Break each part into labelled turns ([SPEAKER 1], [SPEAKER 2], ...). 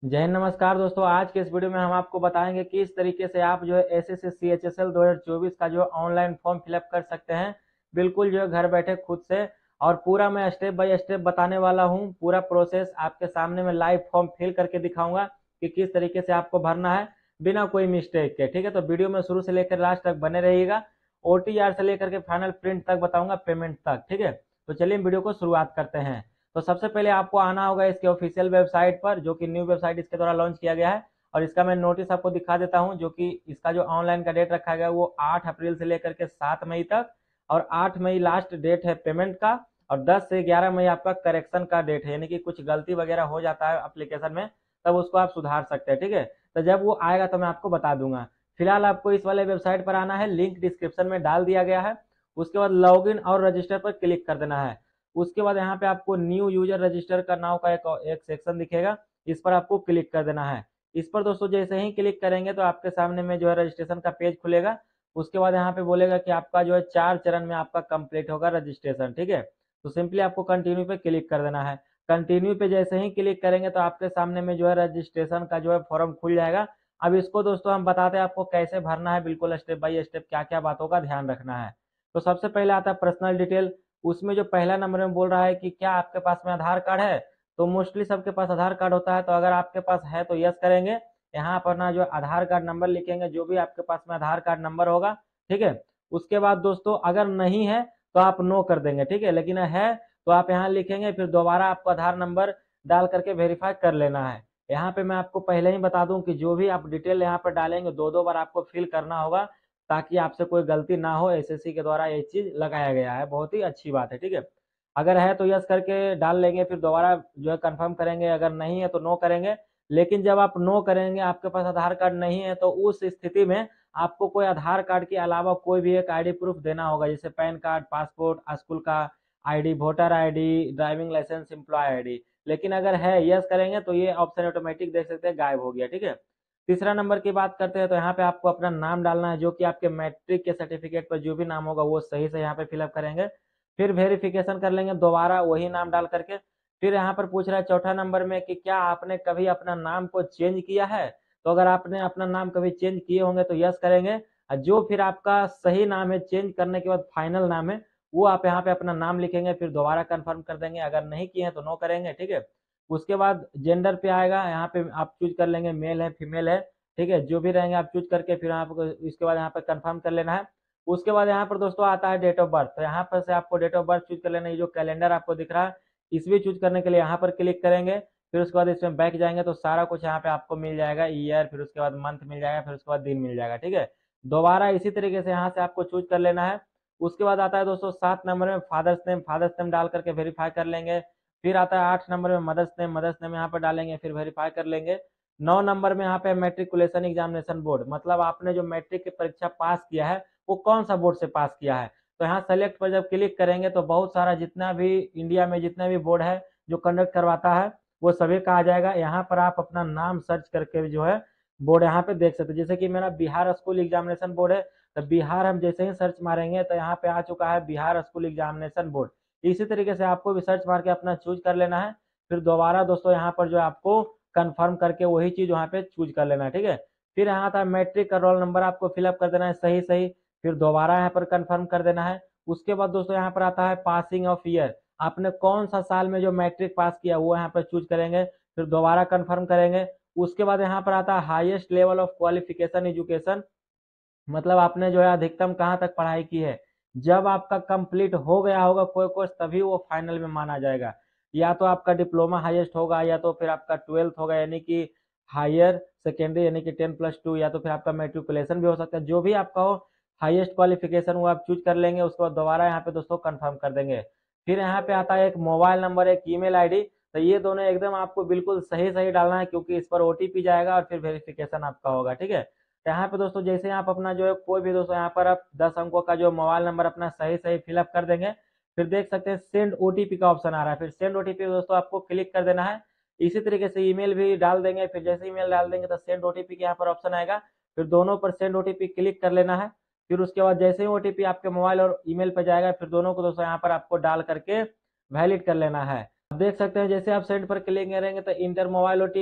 [SPEAKER 1] जय हिंद, नमस्कार दोस्तों। आज के इस वीडियो में हम आपको बताएंगे कि किस तरीके से आप जो है एसएससी सीएचएसएल 2024 का जो ऑनलाइन फॉर्म फिलअप कर सकते हैं, बिल्कुल जो है घर बैठे खुद से। और पूरा मैं स्टेप बाय स्टेप बताने वाला हूं, पूरा प्रोसेस आपके सामने में लाइव फॉर्म फिल करके दिखाऊंगा कि किस तरीके से आपको भरना है बिना कोई मिस्टेक के। ठीक है, तो वीडियो में शुरू से लेकर लास्ट तक बने रहिएगा। ओटीआर से लेकर के फाइनल प्रिंट तक बताऊंगा, पेमेंट तक। ठीक है, तो चलिए वीडियो को शुरुआत करते हैं। तो सबसे पहले आपको आना होगा इसके ऑफिशियल वेबसाइट पर, जो कि न्यू वेबसाइट इसके द्वारा लॉन्च किया गया है। और इसका मैं नोटिस आपको दिखा देता हूं, जो कि इसका जो ऑनलाइन का डेट रखा गया है वो 8 अप्रैल से लेकर के 7 मई तक। और 8 मई लास्ट डेट है पेमेंट का। और 10 से 11 मई आपका करेक्शन का डेट है, यानी कि कुछ गलती वगैरह हो जाता है एप्लीकेशन में, तब उसको आप सुधार सकते हैं। ठीक है, तो जब वो आएगा तो मैं आपको बता दूंगा। फिलहाल आपको इस वाले वेबसाइट पर आना है, लिंक डिस्क्रिप्शन में डाल दिया गया है। उसके बाद लॉगिन और रजिस्टर पर क्लिक कर देना है। उसके बाद यहाँ पे आपको न्यू यूजर रजिस्टर का नाम का एक सेक्शन दिखेगा, इस पर आपको क्लिक कर देना है। इस पर दोस्तों जैसे ही क्लिक करेंगे तो आपके सामने में जो है रजिस्ट्रेशन का पेज खुलेगा। उसके बाद यहाँ पे बोलेगा कि आपका जो है 4 चरण में आपका कंप्लीट होगा रजिस्ट्रेशन। ठीक है, तो सिंपली आपको कंटिन्यू पे क्लिक कर देना है। कंटिन्यू पे जैसे ही क्लिक करेंगे तो आपके सामने में जो है रजिस्ट्रेशन का जो है फॉर्म खुल जाएगा। अब इसको दोस्तों हम बताते हैं आपको कैसे भरना है, बिल्कुल स्टेप बाय स्टेप क्या क्या बातों का ध्यान रखना है। तो सबसे पहले आता है पर्सनल डिटेल। उसमें जो पहला नंबर में बोल रहा है कि क्या आपके पास में आधार कार्ड है, तो मोस्टली सबके पास आधार कार्ड होता है। तो अगर आपके पास है तो यस करेंगे। यहाँ पर ना जो आधार कार्ड नंबर लिखेंगे, जो भी आपके पास में आधार कार्ड नंबर होगा। ठीक है, उसके बाद दोस्तों अगर नहीं है तो आप नो कर देंगे। ठीक है, लेकिन है तो आप यहाँ लिखेंगे, फिर दोबारा आपको आधार नंबर डाल करके वेरीफाई कर लेना है। यहाँ पे मैं आपको पहले ही बता दूं कि जो भी आप डिटेल यहाँ पर डालेंगे, दो दो बार आपको फिल करना होगा, ताकि आपसे कोई गलती ना हो। एसएससी के द्वारा ये चीज लगाया गया है, बहुत ही अच्छी बात है। ठीक है, अगर है तो यस करके डाल लेंगे, फिर दोबारा जो है कंफर्म करेंगे। अगर नहीं है तो नो करेंगे। लेकिन जब आप नो करेंगे, आपके पास आधार कार्ड नहीं है, तो उस स्थिति में आपको कोई आधार कार्ड के अलावा कोई भी एक आईडी प्रूफ देना होगा, जैसे पैन कार्ड, पासपोर्ट, स्कूल का ID, voter ID, driving licence, employ ID. लेकिन अगर है यस करेंगे तो ये ऑप्शन ऑटोमेटिक देख सकते हैं गायब हो गया। ठीक है, तीसरा नंबर की बात करते हैं तो यहाँ पे आपको अपना नाम डालना है, जो कि आपके मैट्रिक के सर्टिफिकेट पर जो भी नाम होगा वो सही से यहाँ पे फिलअप करेंगे। फिर वेरिफिकेशन कर लेंगे दोबारा वही नाम डाल करके। फिर यहाँ पर पूछ रहा है चौथा नंबर में कि क्या आपने कभी अपना नाम को चेंज किया है। तो अगर आपने अपना नाम कभी चेंज किए होंगे तो यस करेंगे। और जो फिर आपका सही नाम है, चेंज करने के बाद फाइनल नाम है, वो आप यहाँ पे अपना नाम लिखेंगे, फिर दोबारा कंफर्म कर देंगे। अगर नहीं किए हैं तो नो करेंगे। ठीक है, उसके बाद जेंडर पे आएगा, यहाँ पे आप चूज कर लेंगे मेल है फीमेल है। ठीक है, जो भी रहेंगे आप चूज करके फिर आपको इसके बाद यहाँ पर कंफर्म कर लेना है। उसके बाद यहाँ पर दोस्तों आता है डेट ऑफ बर्थ। तो यहाँ पर से आपको डेट ऑफ बर्थ चूज कर लेना है। जो कैलेंडर आपको दिख रहा है, इसमें चूज करने के लिए यहाँ पर क्लिक करेंगे। फिर उसके बाद इसमें बैक जाएंगे तो सारा कुछ यहाँ पे आपको मिल जाएगा, ईयर, फिर उसके बाद मंथ मिल जाएगा, फिर उसके बाद दिन मिल जाएगा। ठीक है, दोबारा इसी तरीके से यहाँ से आपको चूज कर लेना है। उसके बाद आता है दोस्तों 7 नंबर में फादर्स नेम। फादर्स नेम डाल करके वेरीफाई कर लेंगे। फिर आता है 8 नंबर में मदर्स नेम। मदर्स नेम यहाँ पर डालेंगे, फिर वेरीफाई कर लेंगे। 9 नंबर में यहाँ पे मैट्रिकुलेशन एग्जामिनेशन बोर्ड, मतलब आपने जो मैट्रिक की परीक्षा पास किया है वो कौन सा बोर्ड से पास किया है। तो यहाँ सेलेक्ट पर जब क्लिक करेंगे तो बहुत सारा जितना भी इंडिया में जितना भी बोर्ड है जो कंडक्ट करवाता है, वो सभी का आ जाएगा। यहाँ पर आप अपना नाम सर्च करके जो है बोर्ड यहाँ पे देख सकते हैं। जैसे कि मेरा बिहार स्कूल एग्जामिनेशन बोर्ड है, तो बिहार हम जैसे ही सर्च मारेंगे तो यहाँ पे आ चुका है बिहार स्कूल एग्जामिनेशन बोर्ड। इसी तरीके से आपको भी सर्च मार के अपना चूज कर लेना है। फिर दोबारा दोस्तों यहाँ पर जो आपको कंफर्म करके वही चीज वहाँ पे चूज कर लेना है। ठीक है, फिर यहाँ था मैट्रिक का रोल नंबर आपको फिलअप कर देना है सही सही। फिर दोबारा यहाँ पर कंफर्म कर देना है। उसके बाद दोस्तों यहाँ पर आता है पासिंग ऑफ ईयर। आपने कौन सा साल में जो मैट्रिक पास किया वो यहाँ पर चूज करेंगे, फिर दोबारा कंफर्म करेंगे। उसके बाद यहाँ पर आता है highest level of qualification education, मतलब आपने जो है अधिकतम कहाँ तक पढ़ाई की है। जब आपका कंप्लीट हो गया होगा कोई कोर्स, तभी वो फाइनल में माना जाएगा। या तो आपका डिप्लोमा हाईएस्ट होगा, या तो फिर आपका 12th होगा, यानी कि हायर सेकेंडरी, यानी कि 10+2, या तो फिर आपका मेट्रिकुलेशन भी हो सकता है। जो भी आपका हो हाईएस्ट क्वालिफिकेशन, वो आप चूज कर लेंगे। उसके बाद दोबारा यहाँ पे दोस्तों कंफर्म कर देंगे। फिर यहाँ पे आता है एक मोबाइल नंबर, एक ईमेल आईडी। तो ये दोनों एकदम आपको बिल्कुल सही सही डालना है, क्योंकि इस पर ओटीपी जाएगा और फिर वेरिफिकेशन आपका होगा। ठीक है, तो यहाँ पे दोस्तों जैसे आप अपना जो है कोई भी दोस्तों यहाँ पर आप 10 अंकों का जो मोबाइल नंबर अपना सही सही फिलअप कर देंगे। फिर देख सकते हैं सेंड ओटीपी का ऑप्शन आ रहा है, फिर सेंड ओटीपी दोस्तों आपको क्लिक कर देना है। इसी तरीके से ईमेल भी डाल देंगे। फिर जैसे ईमेल डाल देंगे तो सेंड ओटीपी के यहाँ पर ऑप्शन आएगा, फिर दोनों पर सेंड ओटीपी क्लिक कर लेना है। फिर उसके बाद जैसे ही ओटीपी आपके मोबाइल और ईमेल पर जाएगा, फिर दोनों को दोस्तों यहाँ पर आपको डाल करके वैलिड कर लेना है। आप देख सकते हैं जैसे आप सेंड पर क्लिक करेंगे तो इंटर मोबाइल ओटीपी,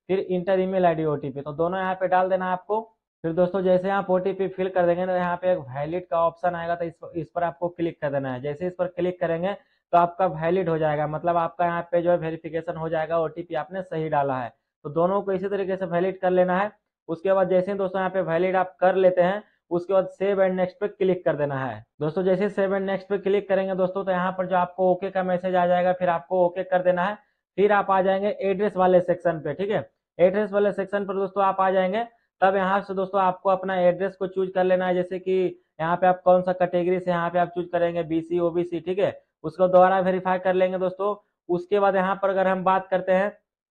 [SPEAKER 1] फिर इंटर ईमेल आईडी ओटीपी, तो दोनों यहाँ पे डाल देना आपको। फिर दोस्तों जैसे आप ओटीपी फिल कर देंगे तो यहाँ पे एक वैलिड का ऑप्शन आएगा, तो इस पर आपको क्लिक कर देना है। जैसे इस पर क्लिक करेंगे तो आपका वैलिड हो जाएगा, मतलब आपका यहाँ पे जो है वेरिफिकेशन हो जाएगा, ओटीपी आपने सही डाला है। तो दोनों को इसी तरीके से वैलिड कर लेना है। उसके बाद जैसे ही दोस्तों यहाँ पे वैलिड आप कर लेते हैं, उसके बाद सेव एंड नेक्स्ट पे क्लिक कर देना है। दोस्तों जैसे सेव एंड नेक्स्ट पे क्लिक करेंगे दोस्तों, तो यहाँ पर जो आपको ओके का मैसेज आ जाएगा, फिर आपको ओके कर देना है। फिर आप आ जाएंगे एड्रेस वाले सेक्शन पे, ठीक है। एड्रेस वाले सेक्शन पर दोस्तों आप आ जाएंगे, तब यहाँ से दोस्तों आपको अपना एड्रेस को चूज कर लेना है। जैसे कि यहाँ पे आप कौन सा कैटेगरी से यहाँ पे आप चूज करेंगे, बीसी ओबीसी, ठीक है। उसको दोबारा वेरीफाई कर लेंगे दोस्तों। उसके बाद यहाँ पर अगर हम बात करते हैं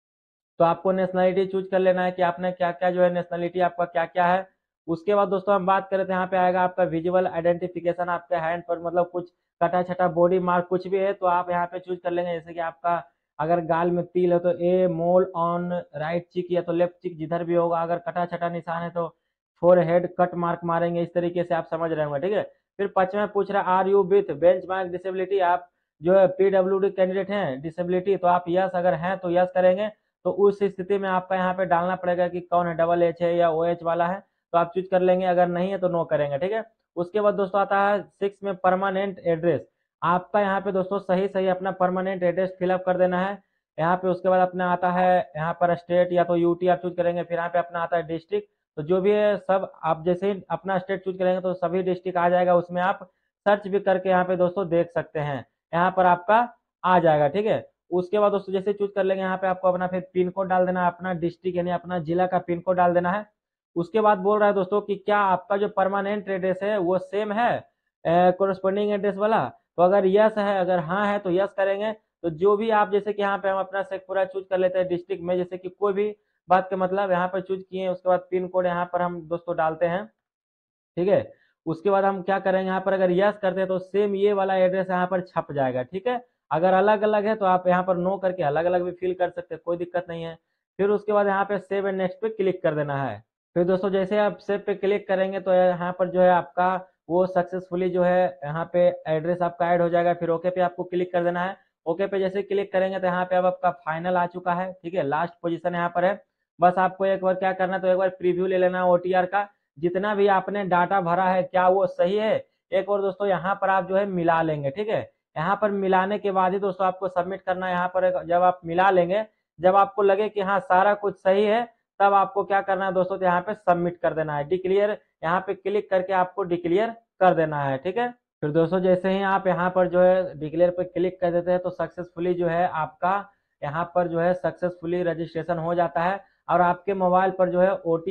[SPEAKER 1] तो आपको नेशनलिटी चूज कर लेना है कि आपने क्या क्या जो है नेशनलिटी आपका क्या क्या है। उसके बाद दोस्तों हम बात करें तो यहाँ पे आएगा आपका विजुअल आइडेंटिफिकेशन, आपके हैंड पर मतलब कुछ कटा छटा बॉडी मार्क कुछ भी है तो आप यहाँ पे चूज कर लेंगे। जैसे कि आपका अगर गाल में तिल है तो ए, मोल ऑन राइट चिक या तो लेफ्ट चिक जिधर भी होगा, अगर कटा छटा निशान है तो फोर हेड कट मार्क मारेंगे। इस तरीके से आप समझ रहे होंगे, ठीक है। फिर 5वां पूछ रहा है are you with benchmark disability, आप जो है पीडब्ल्यूडी कैंडिडेट हैं डिसेबिलिटी, तो आप यस अगर हैं तो यस करेंगे। तो उस स्थिति में आपका यहाँ पे डालना पड़ेगा कि कौन है, डबल एच है या ओ एच वाला है, तो आप चूज कर लेंगे। अगर नहीं है तो नो करेंगे, ठीक है। उसके बाद दोस्तों आता है 6 में परमानेंट एड्रेस। आपका यहाँ पे दोस्तों सही सही अपना परमानेंट एड्रेस फिलअप कर देना है यहाँ पे। उसके बाद अपना आता है यहाँ पर स्टेट या तो यूटी आप चूज करेंगे। फिर यहाँ पे अपना आता है डिस्ट्रिक्ट, तो जो भी है सब आप जैसे ही अपना स्टेट चूज करेंगे तो सभी डिस्ट्रिक्ट आ जाएगा, उसमें आप सर्च भी करके यहाँ पे दोस्तों देख सकते हैं, यहाँ पर आपका आ जाएगा, ठीक है। उसके बाद दोस्तों जैसे चूज कर लेंगे यहाँ पे आपको अपना फिर पिन कोड डाल देना है, अपना डिस्ट्रिक्ट यानी अपना जिला का पिन कोड डाल देना है। उसके बाद बोल रहा है दोस्तों कि क्या आपका जो परमानेंट एड्रेस है वो सेम है कोरस्पोंडिंग एड्रेस वाला, तो अगर यस है, अगर हाँ है तो यस करेंगे। तो जो भी आप जैसे कि यहाँ पे हम अपना शेखपुरा चूज कर लेते हैं डिस्ट्रिक्ट में, जैसे कि कोई भी बात का मतलब यहाँ पर चूज किए, उसके बाद पिन कोड यहाँ पर हम दोस्तों डालते हैं, ठीक है। उसके बाद हम क्या करेंगे, यहाँ पर अगर यस करते हैं तो सेम ये वाला एड्रेस यहाँ पर छप जाएगा, ठीक है। अगर अलग अलग है तो आप यहाँ पर नो करके अलग अलग भी फिल कर सकते हैं, कोई दिक्कत नहीं है। फिर उसके बाद यहाँ पे सेव एंड नेक्स्ट पे क्लिक कर देना है। फिर दोस्तों जैसे आप सेव पे क्लिक करेंगे तो यहाँ पर जो है आपका वो सक्सेसफुली जो है यहाँ पे एड्रेस आपका ऐड हो जाएगा। फिर ओके पे आपको क्लिक कर देना है। ओके पे जैसे क्लिक करेंगे तो यहाँ पे अब आपका फाइनल आ चुका है, ठीक है। लास्ट पोजीशन यहाँ पर है। बस आपको एक बार क्या करना है, तो एक बार प्रीव्यू ले लेना है ओटीआर का, जितना भी आपने डाटा भरा है क्या वो सही है। एक और दोस्तों यहाँ पर आप जो है मिला लेंगे, ठीक है। यहाँ पर मिलाने के बाद ही दोस्तों आपको सबमिट करना है। यहाँ पर जब आप मिला लेंगे, जब आपको लगे कि हाँ सारा कुछ सही है, तब आपको क्या करना है दोस्तों, तो यहाँ पे सबमिट कर देना है। डिक्लेयर यहाँ पे क्लिक करके आपको डिक्लेयर कर देना है, ठीक है। फिर दोस्तों जैसे ही आप यहाँ पर जो है डिक्लेयर पे क्लिक कर देते हैं तो सक्सेसफुली जो है आपका यहाँ पर जो है सक्सेसफुली रजिस्ट्रेशन हो जाता है, और आपके मोबाइल पर जो है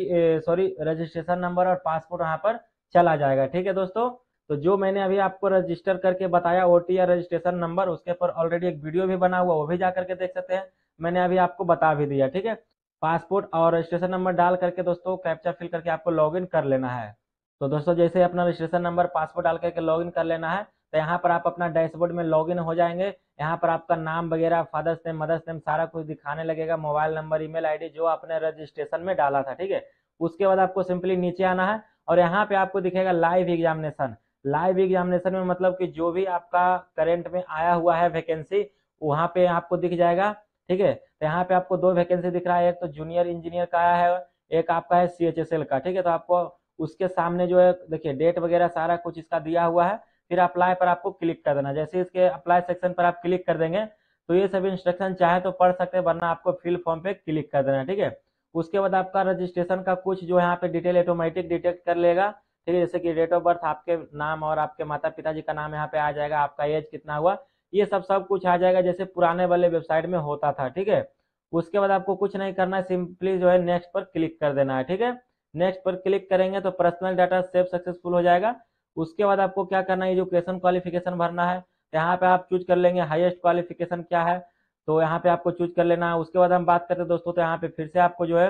[SPEAKER 1] रजिस्ट्रेशन नंबर और पासपोर्ट यहाँ पर चला जाएगा, ठीक है दोस्तों। तो जो मैंने अभी आपको रजिस्टर करके बताया ओटीआर रजिस्ट्रेशन नंबर, उसके पर ऑलरेडी एक वीडियो भी बना हुआ, वो भी जा करके देख सकते हैं, मैंने अभी आपको बता भी दिया, ठीक है। पासपोर्ट और रजिस्ट्रेशन नंबर डाल करके दोस्तों कैप्चा फिल करके आपको लॉगिन कर लेना है। तो दोस्तों जैसे अपना रजिस्ट्रेशन नंबर पासपोर्ट डाल करके लॉगिन कर लेना है, तो यहाँ पर आप अपना डैशबोर्ड में लॉगिन हो जाएंगे। यहाँ पर आपका नाम वगैरह, फादर्स नेम, मदर्स नेम सारा कुछ दिखाने लगेगा, मोबाइल नंबर, ईमेल आईडी जो आपने रजिस्ट्रेशन में डाला था, ठीक है। उसके बाद आपको सिंपली नीचे आना है और यहाँ पे आपको दिखेगा लाइव एग्जामिनेशन। लाइव एग्जामिनेशन में मतलब कि जो भी आपका करंट में आया हुआ है वैकेंसी वहाँ पे आपको दिख जाएगा, ठीक है। तो यहाँ पे आपको 2 वैकेंसी दिख रहा है, एक तो जूनियर इंजीनियर का आया है, एक आपका है सीएचएसएल का, ठीक है। तो आपको उसके सामने जो है देखिए डेट वगैरह सारा कुछ इसका दिया हुआ है। फिर अप्लाई पर आपको क्लिक कर देना। जैसे इसके अप्लाई सेक्शन पर आप क्लिक कर देंगे तो ये सब इंस्ट्रक्शन चाहे तो पढ़ सकते हैं, वरना आपको फिल फॉर्म पे क्लिक कर देना, ठीक है। उसके बाद आपका रजिस्ट्रेशन का कुछ जो यहाँ पे डिटेल ऑटोमेटिक डिटेक्ट कर लेगा, ठीक है। जैसे कि डेट ऑफ बर्थ, आपके नाम और आपके माता पिताजी का नाम यहाँ पे आ जाएगा, आपका एज कितना हुआ, ये सब कुछ आ जाएगा जैसे पुराने वाले वेबसाइट में होता था, ठीक है। उसके बाद आपको कुछ नहीं करना है, सिंपली जो है नेक्स्ट पर क्लिक कर देना है, ठीक है। नेक्स्ट पर क्लिक करेंगे तो पर्सनल डाटा सेव सक्सेसफुल हो जाएगा। उसके बाद आपको क्या करना है, एजुकेशन क्वालिफिकेशन भरना है। यहाँ पे आप चूज कर लेंगे हाईएस्ट क्वालिफिकेशन क्या है, तो यहाँ पे आपको चूज कर लेना है। उसके बाद हम बात करते हैं दोस्तों, तो यहाँ पे फिर से आपको जो है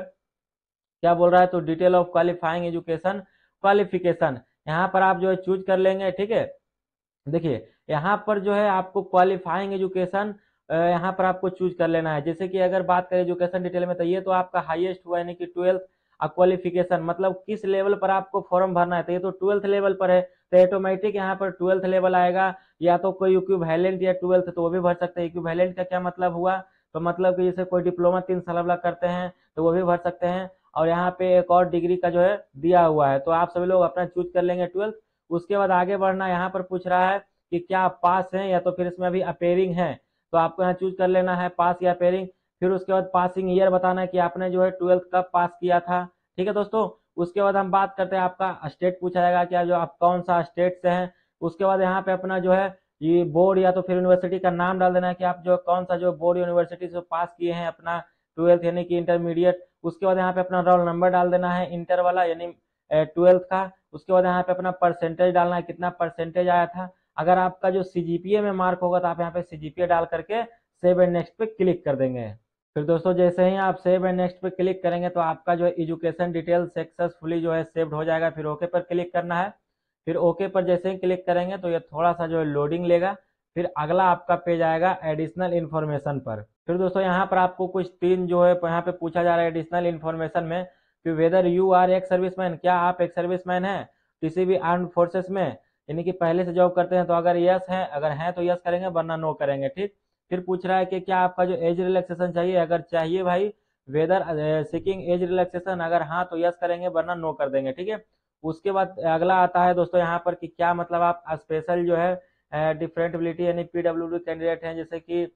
[SPEAKER 1] क्या बोल रहा है, तो detail of qualifying education qualification यहाँ पर आप जो है चूज कर लेंगे, ठीक है। देखिए यहाँ पर जो है आपको क्वालिफाइंग एजुकेशन यहाँ पर आपको चूज कर लेना है। जैसे कि अगर बात करें एजुकेशन डिटेल में, तो ये तो आपका हाईएस्ट हुआ यानी कि 12th क्वालिफिकेशन, मतलब किस लेवल पर आपको फॉर्म भरना है, तो ये तो 12th लेवल पर है, तो ऑटोमेटिक यहाँ पर 12th लेवल आएगा। या तो कोई इक्विवेलेंट या 12th तो वो भी भर सकते हैं। इक्विवेलेंट का क्या मतलब हुआ, तो मतलब कि जैसे कोई डिप्लोमा 3 साल वाला करते हैं तो वो भी भर सकते हैं। और यहाँ पे एक और डिग्री का जो है दिया हुआ है, तो आप सभी लोग अपना चूज कर लेंगे 12th। उसके बाद आगे बढ़ना, यहाँ पर पूछ रहा है कि क्या आप पास हैं या तो फिर इसमें अभी अपेयरिंग है, तो आपको यहाँ चूज कर लेना है पास या अपेयरिंग। फिर उसके बाद पासिंग ईयर बताना है कि आपने जो है 12th कब पास किया था। ठीक है दोस्तों, उसके बाद हम बात करते हैं, आपका स्टेट पूछा जाएगा कि जो आप कौन सा स्टेट से हैं। उसके बाद यहाँ पे अपना जो है ये बोर्ड या तो फिर यूनिवर्सिटी का नाम डाल देना है कि आप जो कौन सा जो बोर्ड यूनिवर्सिटी से पास किए हैं अपना 12th यानी कि इंटरमीडिएट। उसके बाद यहाँ पे अपना रोल नंबर डाल देना है इंटर वाला यानी 12th का। उसके बाद यहाँ पे अपना परसेंटेज डालना है, कितना परसेंटेज आया था। अगर आपका जो सीजीपीए में मार्क होगा तो आप यहाँ पे सीजीपीए डाल करके सेव एंड नेक्स्ट पे क्लिक कर देंगे। फिर दोस्तों जैसे ही आप सेव एंड नेक्स्ट पे क्लिक करेंगे तो आपका जो है एजुकेशन डिटेल सक्सेसफुली जो है सेव्ड हो जाएगा। फिर ओके पर क्लिक करना है। फिर ओके पर जैसे ही क्लिक करेंगे तो ये थोड़ा सा जो है लोडिंग लेगा। फिर अगला आपका पेज आएगा एडिशनल इन्फॉर्मेशन पर। फिर दोस्तों यहाँ पर आपको कुछ तीन जो है यहाँ पे पूछा जा रहा है एडिशनल इन्फॉर्मेशन में कि वेदर यू आर एक सर्विसमैन, क्या आप एक सर्विसमैन हैं किसी भी आर्म्ड फोर्सेस में, यानी कि पहले से जॉब करते हैं तो अगर यस है, अगर हैं तो यस करेंगे वरना नो करेंगे। ठीक। फिर पूछ रहा है कि क्या आपका जो एज रिलैक्सेशन चाहिए, अगर चाहिए भाई वेदर सीकिंग एज रिलैक्सेशन, अगर हाँ तो यस करेंगे वरना नो कर देंगे। ठीक है। उसके बाद अगला आता है दोस्तों यहाँ पर कि क्या मतलब आप स्पेशल जो है डिफरेंटबिलिटी यानी पीडब्ल्यूडी कैंडिडेट हैं, जैसे कि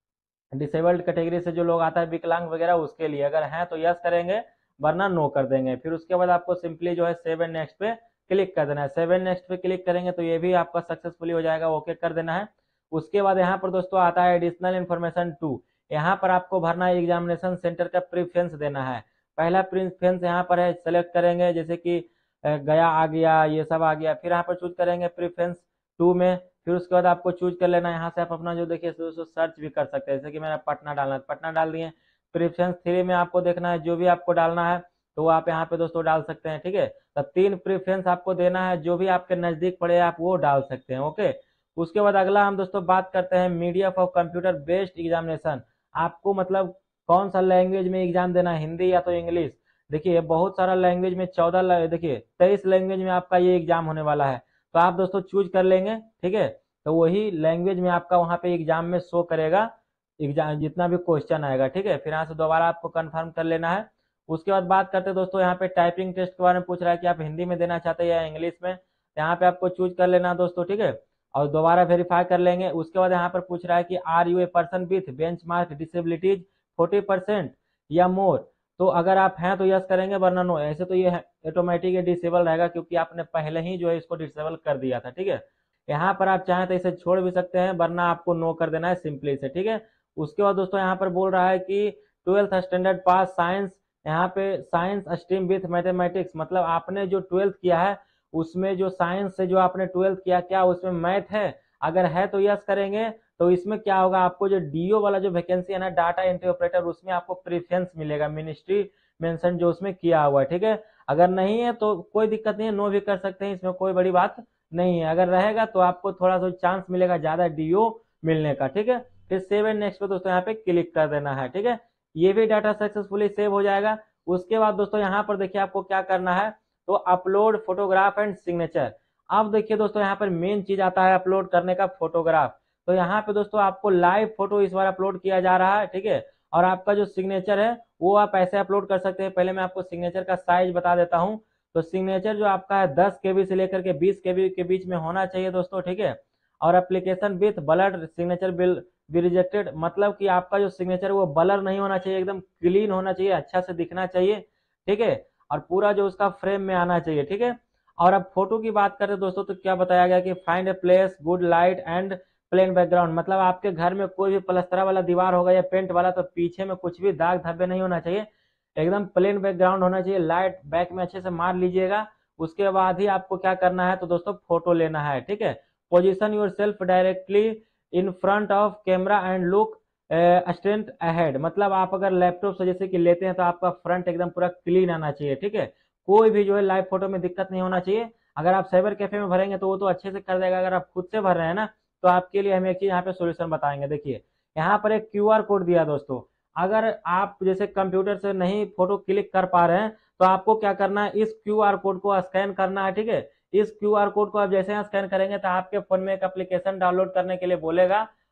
[SPEAKER 1] डिसेबल्ड कैटेगरी से जो लोग आता है विकलांग वगैरह, उसके लिए अगर हैं तो यस करेंगे वरना नो कर देंगे। फिर उसके बाद आपको सिंपली जो है सेव एंड नेक्स्ट पे क्लिक कर देना है। सेव एंड नेक्स्ट पे क्लिक करेंगे तो ये भी आपका सक्सेसफुली हो जाएगा, ओके कर देना है। उसके बाद यहाँ पर दोस्तों आता है एडिशनल इन्फॉर्मेशन 2। यहाँ पर आपको भरना है एग्जामिनेशन सेंटर का प्रीफ्रेंस देना है। पहला प्रीफ्रेंस यहाँ पर है, सेलेक्ट करेंगे जैसे कि गया आ गया, ये सब आ गया। फिर यहाँ पर चूज करेंगे प्रीफ्रेंस 2 में। फिर उसके बाद आपको चूज कर लेना है, यहाँ से आप अपना जो देखिए दोस्तों सर्च भी कर सकते हैं, जैसे कि मैंने पटना डालना है, पटना डाल दिए। प्रेफरेंस 3 में आपको देखना है जो भी आपको डालना है तो आप यहाँ पे दोस्तों डाल सकते हैं। ठीक है, तो 3 प्रेफरेंस आपको देना है, जो भी आपके नजदीक पड़े आप वो डाल सकते हैं। ओके। उसके बाद अगला हम दोस्तों बात करते हैं media for computer based examination. आपको मतलब कौन सा लैंग्वेज में एग्जाम देना है, हिंदी या तो इंग्लिश। देखिए बहुत सारा लैंग्वेज में 14 देखिए 23 लैंग्वेज में आपका ये एग्जाम होने वाला है, तो आप दोस्तों चूज कर लेंगे। ठीक है, तो वही लैंग्वेज में आपका वहाँ पे एग्जाम में शो करेगा एग्जाम जितना भी क्वेश्चन आएगा। ठीक है, फिर यहाँ से दोबारा आपको कंफर्म कर लेना है। उसके बाद बात करते हैं दोस्तों यहाँ पे टाइपिंग टेस्ट के बारे में पूछ रहा है कि आप हिंदी में देना चाहते हैं या इंग्लिश में। यहाँ पे आपको चूज कर लेना है दोस्तों। ठीक है, और दोबारा वेरीफाई कर लेंगे। उसके बाद यहाँ पर पूछ रहा है कि are you a person with benchmark disabilities 40% या मोर, तो अगर आप हैं तो यस करेंगे वरना नो। ऐसे तो ये ऑटोमेटिक डिसेबल रहेगा क्योंकि आपने पहले ही जो है इसको डिसेबल कर दिया था। ठीक है, यहाँ पर आप चाहें तो इसे छोड़ भी सकते हैं वरना आपको नो कर देना है सिंपली से। ठीक है, उसके बाद दोस्तों यहाँ पर बोल रहा है कि 12th स्टैंडर्ड पास साइंस, यहाँ पे साइंस स्ट्रीम विथ मैथमेटिक्स, मतलब आपने जो 12th किया है उसमें जो साइंस से जो आपने 12th किया क्या उसमें मैथ है, अगर है तो यस करेंगे। तो इसमें क्या होगा, आपको जो डीओ वाला जो वैकेंसी है ना डाटा एंट्री ऑपरेटर, उसमें आपको प्रेफरेंस मिलेगा, मिनिस्ट्री मेंशन जो उसमें किया हुआ है। ठीक है, अगर नहीं है तो कोई दिक्कत नहीं है, नो भी कर सकते हैं, इसमें कोई बड़ी बात नहीं है। अगर रहेगा तो आपको थोड़ा सा चांस मिलेगा ज्यादा डीओ मिलने का। ठीक है, फिर सेव एंड नेक्स्ट पे दोस्तों यहाँ पे क्लिक कर देना है। ठीक है, ये भी डाटा सक्सेसफुली सेव हो जाएगा। उसके बाद दोस्तों यहाँ पर देखिए आपको क्या करना है, तो अपलोड फोटोग्राफ एंड सिग्नेचर। अब देखिए दोस्तों यहाँ पर मेन चीज आता है अपलोड करने का फोटोग्राफ। तो यहाँ पे दोस्तों आपको लाइव फोटो इस बार अपलोड किया जा रहा है। ठीक है, और आपका जो सिग्नेचर है वो आप ऐसे अपलोड कर सकते हैं। पहले मैं आपको सिग्नेचर का साइज बता देता हूँ। तो सिग्नेचर जो आपका है 10 KB से लेकर के 20 KB के बीच में होना चाहिए दोस्तों। ठीक है, और application with blur signature will be rejected, मतलब कि आपका जो सिग्नेचर वो ब्लर नहीं होना चाहिए, एकदम क्लीन होना चाहिए, अच्छा से दिखना चाहिए। ठीक है, और पूरा जो उसका फ्रेम में आना चाहिए। ठीक है, और अब फोटो की बात करें दोस्तों तो क्या बताया गया कि find a place good light and plain background, मतलब आपके घर में कोई भी प्लस्तरा वाला दीवार होगा या पेंट वाला तो पीछे में कुछ भी दाग धब्बे नहीं होना चाहिए, एकदम प्लेन बैकग्राउंड होना चाहिए, लाइट बैक में अच्छे से मार लीजिएगा। उसके बाद ही आपको क्या करना है तो दोस्तों फोटो लेना है। ठीक है, position yourself directly in front of camera and look straight ahead, मतलब आप अगर लैपटॉप से जैसे कि लेते हैं तो आपका फ्रंट एकदम पूरा क्लीन आना चाहिए। ठीक है, कोई भी जो है लाइव फोटो में दिक्कत नहीं होना चाहिए। अगर आप साइबर कैफे में भरेंगे तो वो तो अच्छे से कर देगा, अगर आप खुद से भर रहे हैं ना तो आपके लिए हम एक चीज यहाँ पे सोल्यूशन बताएंगे। देखिए यहाँ पर एक क्यूआर कोड दिया दोस्तों, अगर आप जैसे कंप्यूटर से नहीं फोटो क्लिक कर पा रहे हैं तो आपको क्या करना है, इस क्यूआर कोड को स्कैन करना है। ठीक है, इस क्यूआर कोड को आप जैसे स्कैन करेंगे तो आपके फोन में एक एप्लीकेशन डाउनलोड करने के लिए बोलेगा,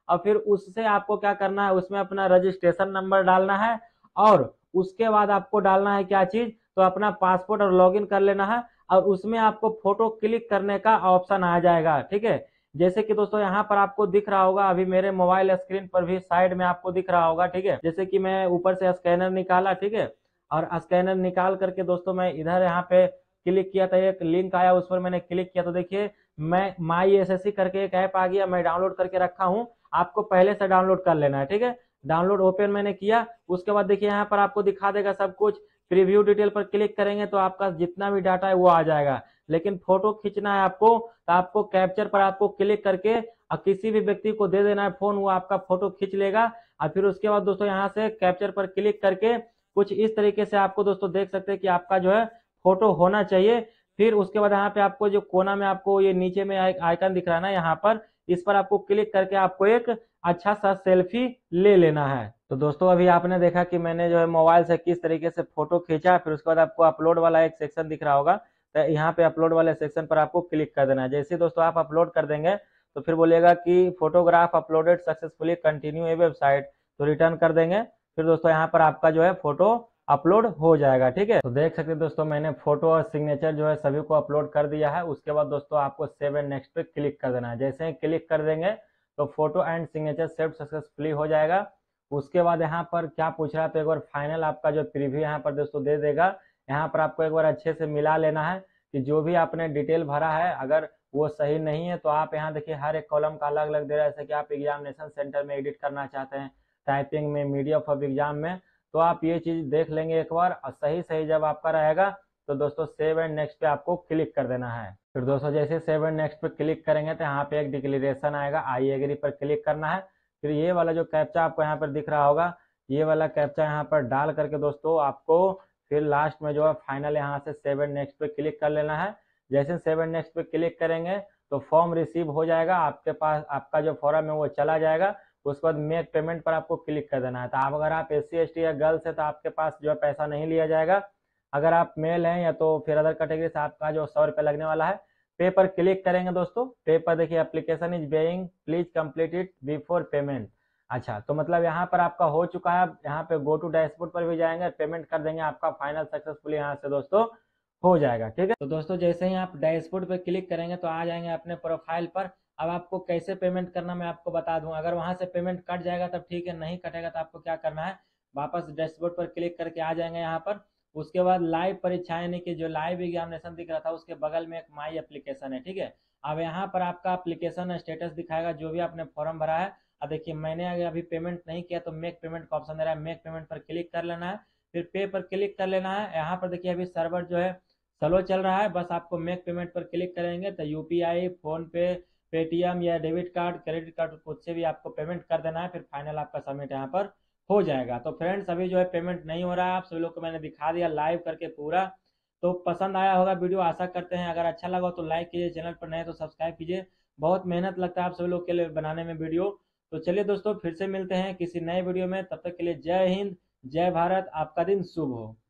[SPEAKER 1] और फिर उससे आपको क्या करना है, उसमें अपना रजिस्ट्रेशन नंबर डालना है और उसके बाद आपको डालना है क्या चीज, तो अपना पासपोर्ट और लॉगिन कर लेना है और उसमें आपको फोटो क्लिक करने का ऑप्शन आ जाएगा। ठीक है, जैसे कि दोस्तों यहाँ पर आपको दिख रहा होगा, अभी मेरे मोबाइल स्क्रीन पर भी साइड में आपको दिख रहा होगा। ठीक है, जैसे कि मैं ऊपर से स्कैनर निकाला, ठीक है, और स्कैनर निकाल करके दोस्तों मैं इधर यहाँ पे क्लिक किया था, एक लिंक आया उस पर मैंने क्लिक किया तो देखिए मैं माई एसएससी करके एक ऐप आ गया, मैं डाउनलोड करके रखा हूँ, आपको पहले से डाउनलोड कर लेना है। ठीक है, डाउनलोड ओपन मैंने किया, उसके बाद देखिए यहाँ पर आपको दिखा देगा सब कुछ। प्रीव्यू डिटेल पर क्लिक करेंगे तो आपका जितना भी डाटा है वो आ जाएगा, लेकिन फोटो खींचना है आपको तो आपको कैप्चर पर आपको क्लिक करके और किसी भी व्यक्ति को दे देना है फोन, वो आपका फोटो खींच लेगा। और फिर उसके बाद दोस्तों यहाँ से कैप्चर पर क्लिक करके कुछ इस तरीके से आपको दोस्तों देख सकते हैं कि आपका जो है फोटो होना चाहिए। फिर उसके बाद यहाँ पे आपको जो कोना में आपको ये नीचे में आइकन दिख रहा है ना, यहाँ पर इस पर आपको क्लिक करके आपको एक अच्छा सा सेल्फी ले लेना है। तो दोस्तों अभी आपने देखा कि मैंने जो है मोबाइल से किस तरीके से फोटो खींचा। फिर उसके बाद आपको अपलोड वाला एक सेक्शन दिख रहा होगा, तो यहाँ पे अपलोड वाले सेक्शन पर आपको क्लिक कर देना है। जैसे दोस्तों आप अपलोड कर देंगे तो फिर बोलेगा कि photograph uploaded successfully, continue a website, तो रिटर्न कर देंगे। फिर दोस्तों यहाँ पर आपका जो है फोटो अपलोड हो जाएगा। ठीक है, तो देख सकते हैं दोस्तों मैंने फोटो और सिग्नेचर जो है सभी को अपलोड कर दिया है। उसके बाद दोस्तों आपको सेव एंड नेक्स्ट पे क्लिक कर देना है। जैसे ही क्लिक कर देंगे तो photo and signature save successfully हो जाएगा। उसके बाद यहाँ पर क्या पूछ रहा है, तो एक बार फाइनल आपका जो प्रीव्यू यहाँ पर दोस्तों दे देगा। यहाँ पर आपको एक बार अच्छे से मिला लेना है कि जो भी आपने डिटेल भरा है अगर वो सही नहीं है तो आप यहाँ देखिए हर एक कॉलम का अलग अलग दे रहा है। जैसे कि आप एग्जामिनेशन सेंटर में एडिट करना चाहते हैं, टाइपिंग में, मीडिया ऑफ एग्जाम में, तो आप ये चीज देख लेंगे एक बार और सही सही जब आपका रहेगा तो दोस्तों सेव एंड नेक्स्ट पे आपको क्लिक कर देना है। फिर दोस्तों जैसे सेव एंड नेक्स्ट पे क्लिक करेंगे तो यहाँ पे एक डिक्लेरेशन आएगा, आई एग्री पर क्लिक करना है। फिर ये वाला जो कैप्चा आपको यहाँ पर दिख रहा होगा, ये वाला कैप्चा यहाँ पर डाल करके दोस्तों आपको फिर लास्ट में जो है फाइनल यहाँ से सेव एंड नेक्स्ट पे क्लिक कर लेना है। जैसे सेव एंड नेक्स्ट पे क्लिक करेंगे तो फॉर्म रिसीव हो जाएगा आपके पास, आपका जो फॉर्म है वो चला जाएगा। उसके बाद मेक पेमेंट पर आपको क्लिक कर देना है। तो आप अगर आप SC ST या गर्ल्स है तो आपके पास जो है पैसा नहीं लिया जाएगा। अगर आप मेल हैं या तो फिर अदर कैटेगरी से आपका जो 100 रुपये लगने वाला है। पे पर क्लिक करेंगे दोस्तों, पे पर देखिए application is being, please complete it before payment. अच्छा, तो मतलब यहाँ पर आपका हो चुका है। यहाँ पे गो टू डैशबोर्ड पर भी जाएंगे, पेमेंट कर देंगे, आपका फाइनल सक्सेसफुली यहाँ से दोस्तों हो जाएगा। ठीक है, तो दोस्तों जैसे ही आप डैशबोर्ड पर क्लिक करेंगे तो आ जाएंगे अपने प्रोफाइल पर। अब आपको कैसे पेमेंट करना मैं आपको बता दूं। अगर वहां से पेमेंट कट जाएगा तब ठीक है, नहीं कटेगा तो आपको क्या करना है, वापस डैशबोर्ड पर क्लिक करके आ जाएंगे यहाँ पर। उसके बाद लाइव परीक्षा यानी कि जो लाइव एग्जामिनेशन दिख रहा था उसके बगल में एक माई एप्लीकेशन है। ठीक है, अब यहाँ पर आपका एप्लीकेशन स्टेटस दिखाएगा जो भी आपने फॉर्म भरा है। अब देखिए मैंने अगर अभी पेमेंट नहीं किया तो मेक पेमेंट का ऑप्शन दे रहा है, मेक पेमेंट पर क्लिक कर लेना है। फिर पे पर क्लिक कर लेना है। यहाँ पर देखिए अभी सर्वर जो है स्लो चल रहा है, बस आपको मेक पेमेंट पर क्लिक करेंगे तो UPI, फोन पे, पेटीएम या डेबिट कार्ड, क्रेडिट कार्ड कुछ से भी आपको पेमेंट कर देना है। फिर फाइनल आपका सबमिट यहाँ पर हो जाएगा। तो फ्रेंड्स अभी जो है पेमेंट नहीं हो रहा है, आप सभी लोग को मैंने दिखा दिया लाइव करके पूरा। तो पसंद आया होगा वीडियो, आशा करते हैं। अगर अच्छा लगा तो लाइक कीजिए, चैनल पर नए तो सब्सक्राइब कीजिए। बहुत मेहनत लगता है आप सभी लोग के लिए बनाने में वीडियो। तो चलिए दोस्तों फिर से मिलते हैं किसी नए वीडियो में, तब तक के लिए जय हिंद, जय भारत, आपका दिन शुभ हो।